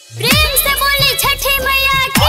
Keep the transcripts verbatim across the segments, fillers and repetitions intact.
प्रेम से बोली छठी मैया की।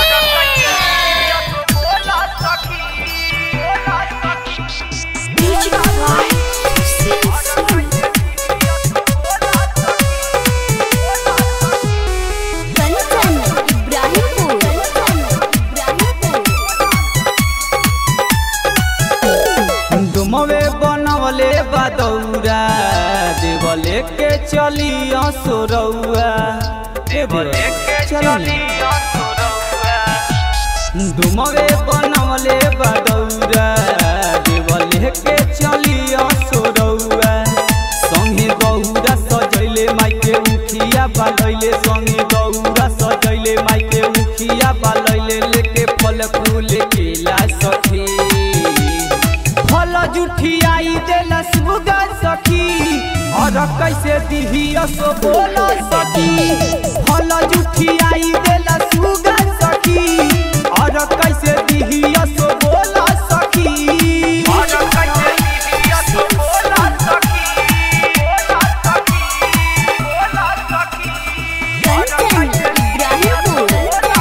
डुमवे बनवले बदौरा देवले के चलिया सोरौआ देवले के चलिया सोरौआ। डुमवे बनवले बदौरा देवले के चलिया सोरौआ। संगे दौरा सजैले माइके उखिया बालैले संगे दौरा सजैले माइके उखिया बालैले लेके फल फूल केला सखी। फल जुठियाई देला सुगा सखी और कैसे दिहिया सो बोला सखी। फल जुठियाई देला सुगा सखी और कैसे दिहिया सो बोला सखी। और कैसे दिहिया सो बोला सखी बोला सखी बोला सखी। और कैसे दिहिया सो बोला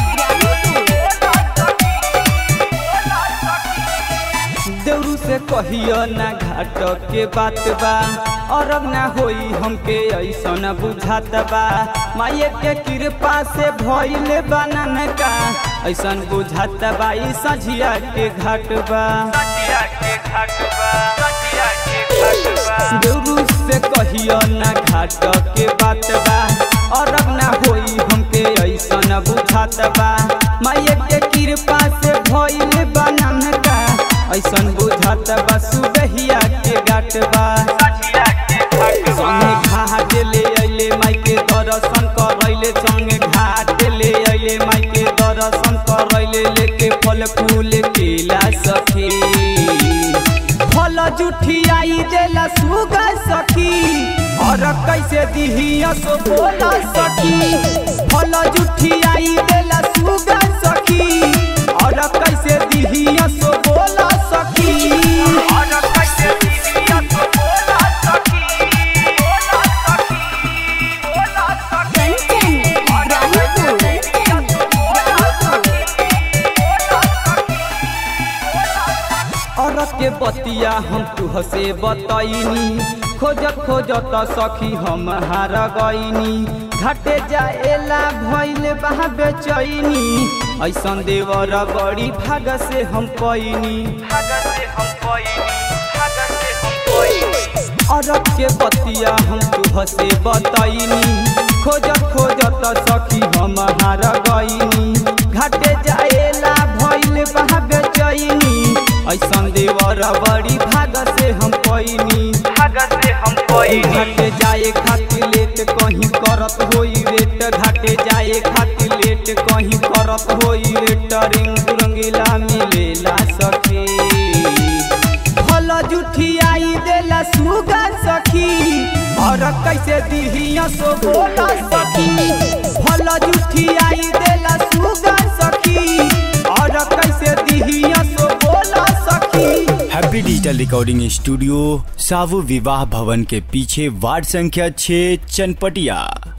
सखी। देवरू से कहियो ना घाट के बात बा और अब ना होई हमके ऐसा न बुझात बा। माये के कृपा से भइल बनन का ऐसा बुझात बा। ई सझिया के घाट बा सझिया के घाट बा सझिया के घाट बा। देवरू से कहियो ना घाट के बात बा और अब ना होई हमके ऐसा न बुझात बा। माये के कृपा से भइल बनन का ऐसन बुझात बा। सुबहिया के घाट बा संगे घाट ले अइले माइके दर्शन करैले संगे घाट ले अइले माइके दर्शन करैले लेके फल फूल केला सखी। फल जुठियाई देला सुगा सखी और कैसे दिहिया सो बोला सखी। फल जुठियाई देला सुगा सखी और कैसे दिहिया सो बोला सखी। और कैसे दिहिया सो बोला सखी बोला सखी बोला सखी। और कैसे दिहिया सो बोला सखी बोला सखी। और के बतिया हम तुह से बतैनी खोजत खोजत सखी हम हार गईनी। घाटे जाएला भइल बहा बेचैनी ऐसन देवर बड़ी भाग से हम पैनी भाग से हम पैनी भाग से हम पैनी। और के बतिया हम तुह से बतैनी खोजत खोजत सखी हम हार गईनी। घाटे जाएला भइल बहा बेचैनी ऐसन देवर बड़ी भाग से हम पैनी भाग से हम पैनी। घाटे जाए खातिर लेट कहीं करत होई रेट घाटे जाए खातिर लेट कहीं करत होई रेट रिंग रंगीला मिलेला सखी। फल जुठियाई देला सुगा सखी और कैसे दिहिया सो बोला सखी। फल जुठियाई देला सुगा सखी और कैसे दिहिया सो बोला सखी। हैप्पी डिजिटल रिकॉर्डिंग स्टूडियो सावु विवाह भवन के पीछे वार्ड संख्या छह चनपटिया।